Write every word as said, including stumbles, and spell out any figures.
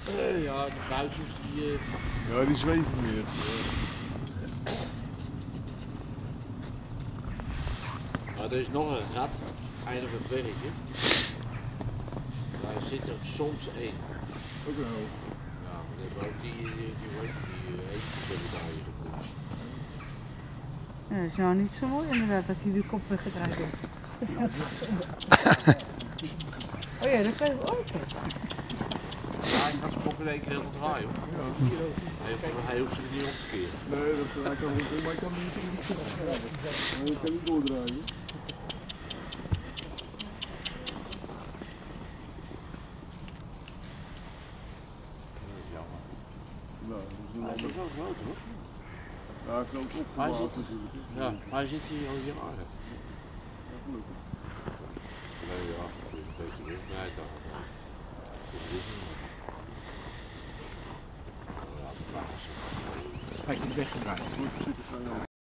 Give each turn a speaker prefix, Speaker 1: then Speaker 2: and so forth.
Speaker 1: Uh, ja, de buisjes die... Uh...
Speaker 2: Ja, die zweven meer.
Speaker 1: Maar er is nog een gat, eindig het werkje. Daar zit er soms één.
Speaker 2: Ook wel.
Speaker 1: Ja, maar dat is ook die, die, die, die, die eentjes hebben daar hier gevonden.
Speaker 3: Ja, dat is nou niet zo mooi inderdaad dat hij de kop weggedraaid heeft. Oh ja, dat kan je ook.
Speaker 1: Ja, ik ga zijn kop in één keer helemaal draaien hoor. Ja. Hij, hoeft, hij hoeft zich niet om te keren.
Speaker 2: Nee, dat, hij kan niet, maar hij kan niet zo Hij kan niet doordraaien.
Speaker 1: Dat is jammer.
Speaker 2: Nou, dat is een
Speaker 1: hij is ook wel groot hoor.
Speaker 2: Ja, hij is groot opgebouwd natuurlijk.
Speaker 1: Ja, maar hij zit hier al jaren.
Speaker 2: Ja, gelukkig.
Speaker 1: Nee, ja, het is een beetje weg. Nee, dat is niet.
Speaker 4: Hij is weggedraaid.